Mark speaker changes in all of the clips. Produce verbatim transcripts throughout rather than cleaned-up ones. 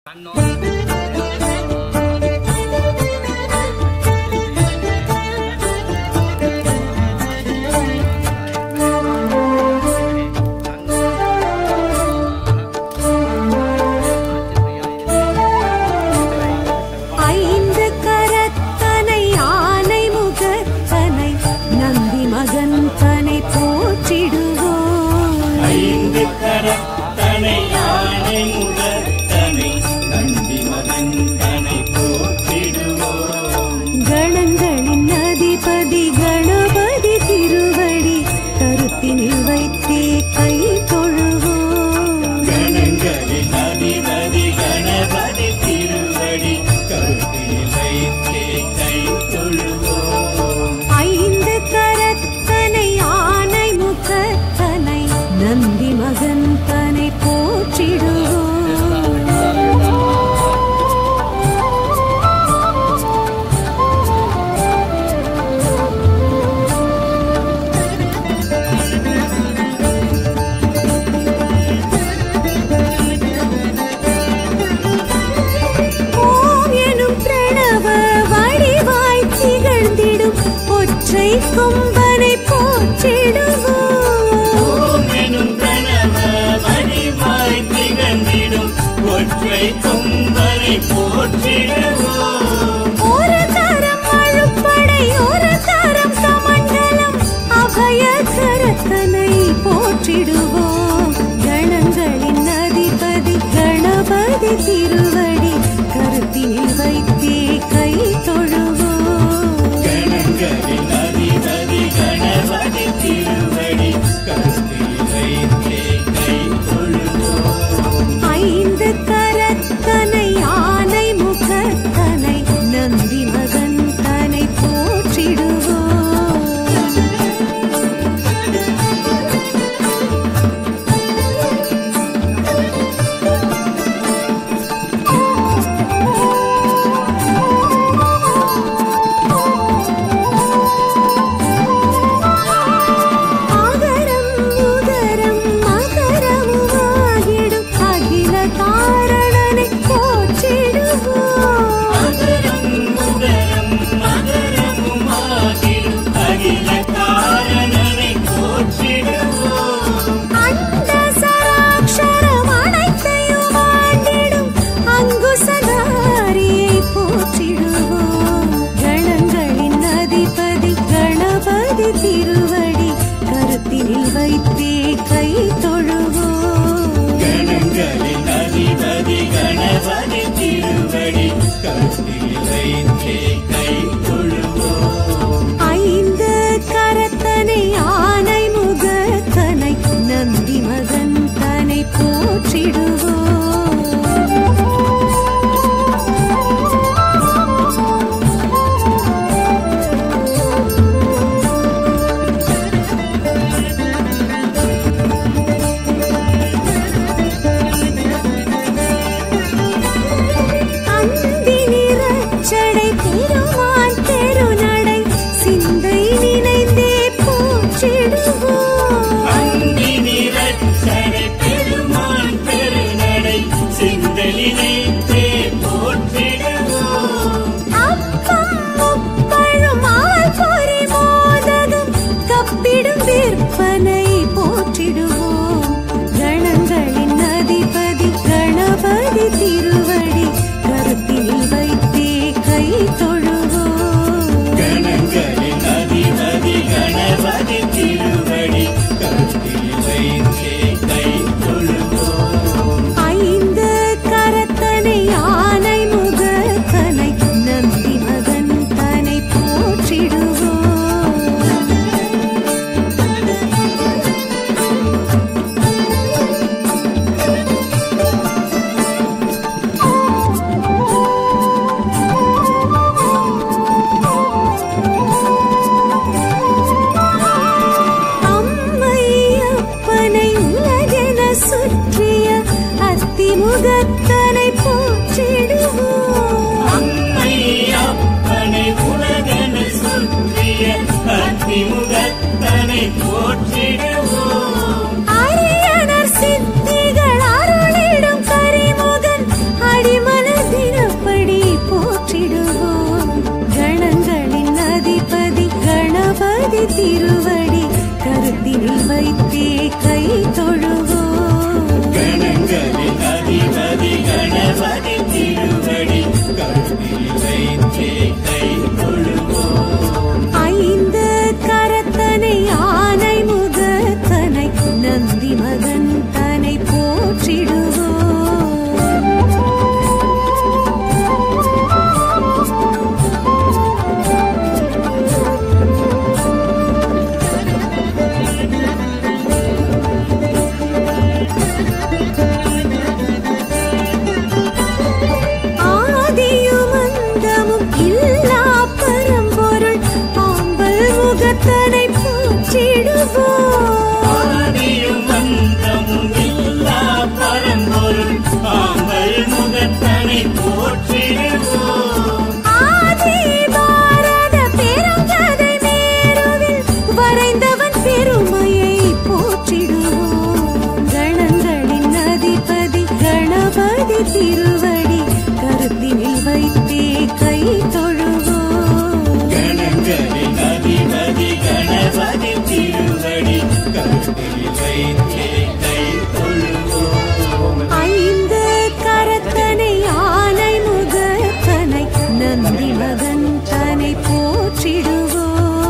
Speaker 1: கொம்பனை போற்றிடுவோம் எனும் பிரணவ வடிவாய் திகழ்ந்திடும் ஒற்றை கொம்பனை போற்றிடுவோம். ஒரு தரம் அழுப்படை ஒரு தரம் சமண்டலம் அபய கரத்தனை போற்றிடுவோம். கணங்களின் அதிபதி கணபதி திருவடி கருத்தில் வைத்தே கை தொழுவோம். கணங்களின் அதிபதி கணபதி திருவடி கருத்தில் வைத்தே கை தொழுவோம். ஐந்து கரத்தனை ஆனை முகத்தனை நந்தி மகன் தனை போற்றிடுவோம். திருவடி கருத்தில் வைத்தே கை தொழுவோம். கணங்களின் அதிபதி கணபதி திருவடி கருத்தில் வைத்தே கை தொழுவோம். ஐந்து கரத்தனை ஆனை முகத்தனை நந்தி மகன் தனை போற்றிடுவோம். திருவடி கருத்தில் வைத்தே கை தொழுவோம். கணங்களின் அதிபதி கணபதி திருவடி கருத்தில் வைத்தே கை தொழுவோம். ஐந்து கரத்தனை
Speaker 2: வைத்தே கை தொழுவோம்.
Speaker 1: ஐந்து கரத்தனை ஆனை முகத்தனை நந்தி மகன் தனை போற்றிடுவோம். ஆதியும் அந்தமும் இல்லா பரம்பொருள் ஆம்பல் முகத்தனை போற்றிடுவோம்.
Speaker 2: ஆதியும் அந்தமும் இல்லா பரம்பொருள் ஆம்பல் முகத்தனை போற்றிடுவோம்.
Speaker 1: ஆதி பாரத பெருங்கதை மேருவில் வரைந்தவன் பெருமையை போற்றிடுவோம். கணங்களின் அதிபதி கணபதி திருவடி கருத்தினில் வைத்தே கை தொழுவோம்.
Speaker 2: கணங்களின் அதிபதி கணபதி திருவடி கருத்தில் வைத்தே கை தொழுவோம்.
Speaker 1: ஐந்து கரத்தனை ஆனை முகத்தனை நந்தி மகன் தனை போற்றிடுவோம்.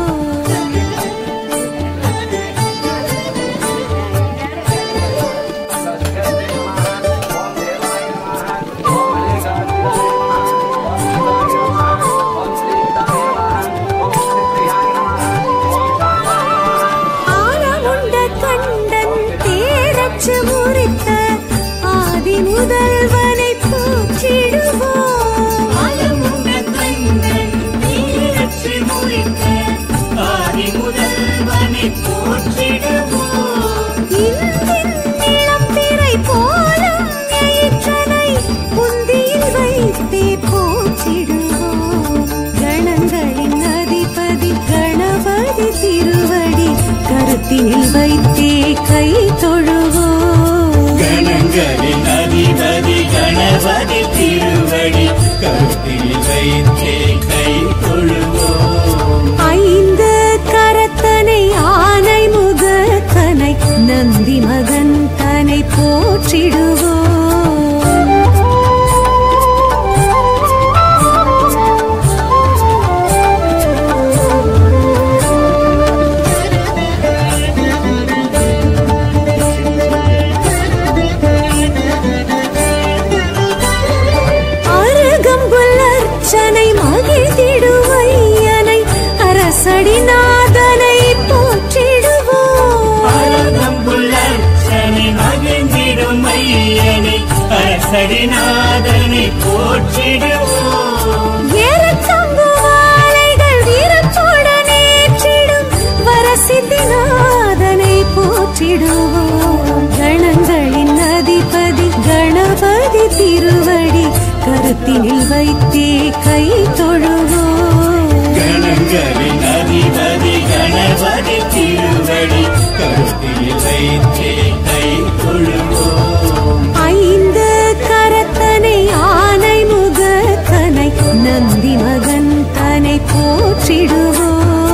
Speaker 1: ஆலமுண்ட கண்டன் தேரச்சு முறித்த ஆதி முதல்வனை போற்றிடுவோம்.
Speaker 2: ஆலமுண்ட கண்ணன் நீரச்சு முறித்த ஆதி முதல்வனை போற்றிடுவோம்.
Speaker 1: இந்தின் இளம்பிறை போலும் எயிற்றனை புந்தியில் வைத்தே போற்றிடுவோம். கணங்களின் அதிபதி கணபதி திருவடி கருத்தினில் வைத்தே கை தொழுவோம்.
Speaker 2: கணங்களின் அதிபதி கணபதி திருவடி கருத்தில் வைத்தே கை தொழுவோம்.
Speaker 1: ஐந்து கரத்தனை ஆனை முகத்தனை நந்தி மகன் தனை போற்றிடுவோம். அருகம்புல் அர்ச்சனை மகிழ்ந்திடுவையனை அரசடிநாதனை போற்றிடுவோம்.
Speaker 2: அழகம்புல்லர்ச்சனை மகிழ்ந்திடும் ஐயனை அரசடிநாதனை போற்றிடுவோம்.
Speaker 1: ஏறத்தம்பு வாழைகள் வீரத்துடன் ஏற்றிடும் வரசித்திநாதனை போற்றிடுவோம். கணங்களின் அதிபதி கணபதி திருவடி கருத்தினில் வைத்தே கை தொழுவோம்.
Speaker 2: கணங்களின் அதிபதி கணபதி திருவடி கருத்தில் வைத்தே கை தொழுவோம்.
Speaker 1: ஐந்து கரத்தனை ஆனை முகத்தனை நந்தி மகன் தனை போற்றிடுவோம்.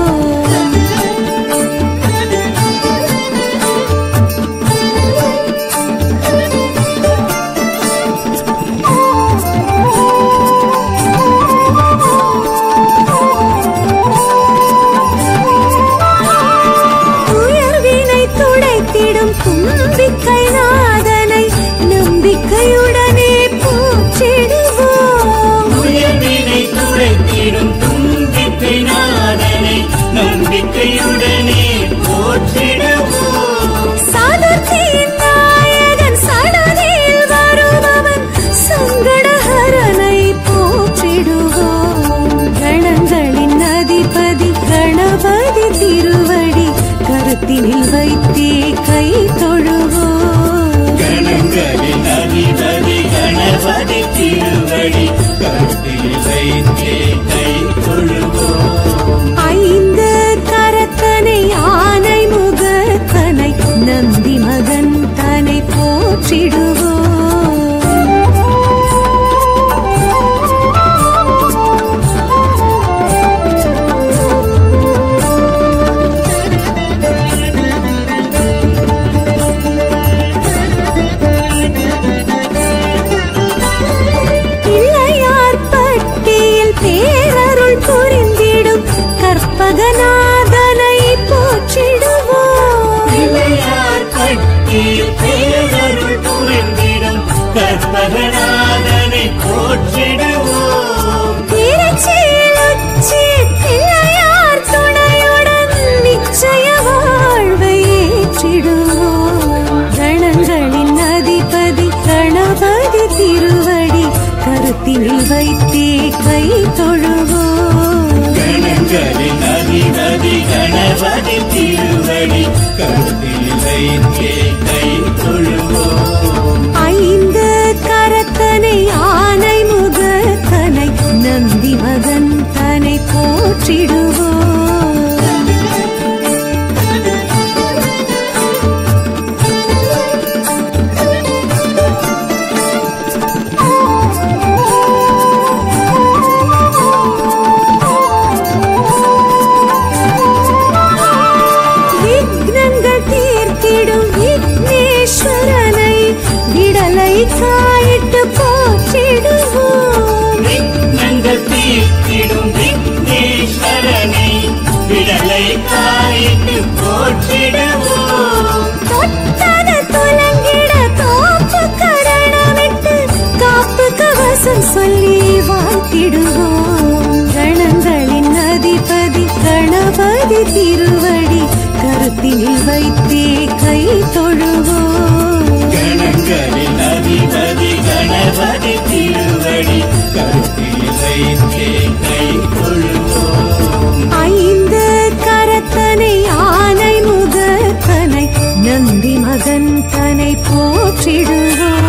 Speaker 1: உயர்வினை துடைத்திடும் தும்பிக்கை நாதனை நம்பிக்கையுடனே போற்றிடுவோம்.
Speaker 2: உயர்வினை துடைத்திடும் தும்பிக்கை நாதனை நம்பிக்கையுடனே போற்றிடுவோம்.
Speaker 1: சாதுர்த்தியின் நாயகன் சடதியில் வருபவன் சங்கடஹரனை போற்றிடுவோம். கணங்களின் அதிபதி கணபதி திருவடி கருத்தினில் வைத்தே கை தொழுவோம்.
Speaker 2: கணங்களின் அதிபதி கணபதி திருவடி கருத்தில் வைத்தே கை தொழுவோம்.
Speaker 1: ஐந்து கரத்தனை ஆனை முகத்தனை நந்தி மகன் தனை போற்றிடுவோம். பிள்ளையார் பட்டியில் பேர் கருத்தினில் வைத்தே கை தொழுவோம்.
Speaker 2: கணங்களின் அதிபதி கணபதி திருவடி கருத்தில் வைத்தே கை தொழுவோம்.
Speaker 1: ஐந்து கரத்தனை ஆனை முகத்தனை நந்தி மகன் தனை போற்றிடுவோம். காயிட்டு போற்றிடுவோம்.
Speaker 2: விக்னங்கள் தீர்த்திடும் விக்னேஸ்வரனை விடலை காயிட்டு போற்றிடுவோம்.
Speaker 1: தொட்டது துலங்கிட தோப்பு கரணமிட்டு காப்பு கவசம் சொல்லி வாழ்த்திடுவோம். கணங்களின் அதிபதி கணபதி திருவடி கருத்தினில் வைத்தே கை தொழுவோம்.
Speaker 2: கணங்களின் அதிபதி கணபதி திருவடி கருத்தில் வைத்தே கை தொழுவோம்.
Speaker 1: ஐந்து கரத்தனை ஆனை முகத்தனை நந்தி மகன் தனை போற்றிடுவோம்.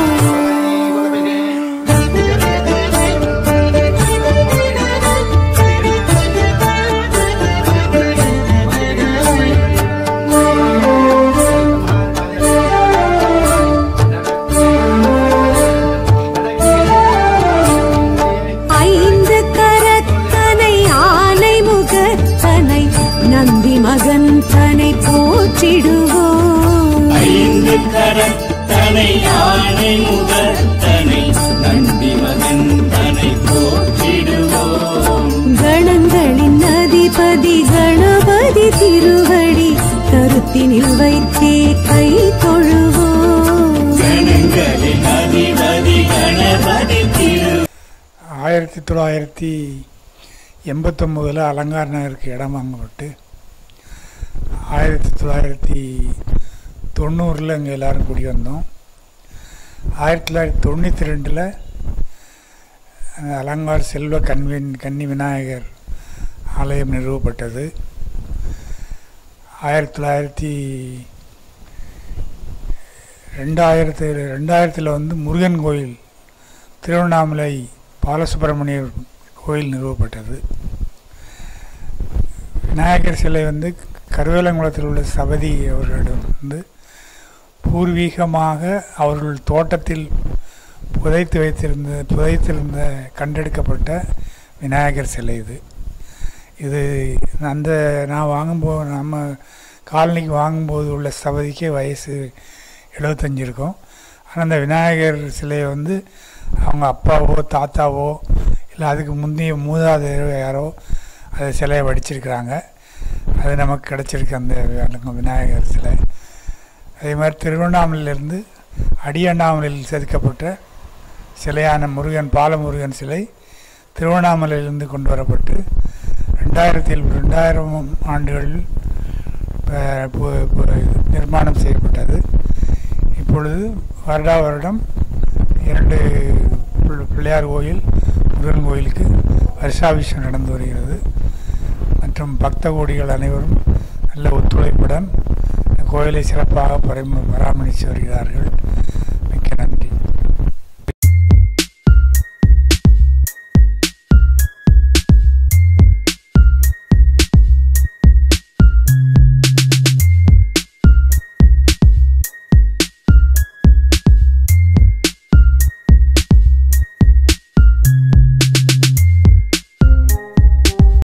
Speaker 1: மகன் தனை போற்றிடுவோம்.
Speaker 2: ஐந்து கரத்தனை ஆனை முகத்தனை நந்தி மகன் தனை போற்றிடுவோம்.
Speaker 1: கணங்களின் அதிபதி கணபதி திருவடி கருத்தினில் வைத்தே கை தொழுவோம்.
Speaker 2: கணங்களின் அதிபதி கணபதி திரு
Speaker 3: ஆயிரத்தி தொள்ளாயிரத்தி எண்பத்தொம்போதில் அலங்கார் நகருக்கு இடம் வாங்கப்பட்டு ஆயிரத்தி தொள்ளாயிரத்தி தொண்ணூறில் இங்கே எல்லோரும் கூடி வந்தோம். ஆயிரத்தி தொள்ளாயிரத்தி தொண்ணூற்றி ரெண்டில் அலங்கார் செல்வ கன்வின் கன்னி விநாயகர் ஆலயம் நிறுவப்பட்டது. ஆயிரத்தி தொள்ளாயிரத்தி ரெண்டாயிரத்து ரெண்டாயிரத்தில் வந்து முருகன் கோயில் திருவண்ணாமலை பாலசுப்ரமணியர் கோயில் நிறுவப்பட்டது. விநாயகர் சிலை வந்து கருவேலங்குளத்தில் உள்ள சபதி அவர்களிடம் வந்து பூர்வீகமாக அவர்கள் தோட்டத்தில் புதைத்து வைத்திருந்த புதைத்திருந்த கண்டெடுக்கப்பட்ட விநாயகர் சிலை இது. இது அந்த நான் வாங்கும்போது நம்ம காலனிக்கு வாங்கும்போது உள்ள சபதிக்கே வயசு எழுபத்தஞ்சு இருக்கும். ஆனால் அந்த விநாயகர் சிலையை வந்து அவங்க அப்பாவோ தாத்தாவோ இல்லை அதுக்கு முந்தைய மூதாதையரோ யாரோ அதை சிலையை வடிச்சிருக்கிறாங்க. அது நமக்கு கிடச்சிருக்கு அந்த விநாயகர் சிலை. அதே மாதிரி திருவண்ணாமலையிலிருந்து அடியண்ணாமலையில் செதுக்கப்பட்ட சிலையான முருகன் பாலமுருகன் சிலை திருவண்ணாமலையிலிருந்து கொண்டு வரப்பட்டு ரெண்டாயிரத்தில் ரெண்டாயிரம் ஆண்டுகளில் நிர்மாணம் செய்யப்பட்டது. இப்பொழுது வருடா வருடம் இரண்டு பிள்ளையார் கோயில் முருகன் கோயிலுக்கு வருஷாபிஷேகம் நடந்து வருகிறது. மற்றும் பக்த கோடிகள் அனைவரும் நல்ல ஒத்துழைப்புடன் கோயிலை சிறப்பாக பராமரித்து வருகிறார்கள். மிக்க நன்றி.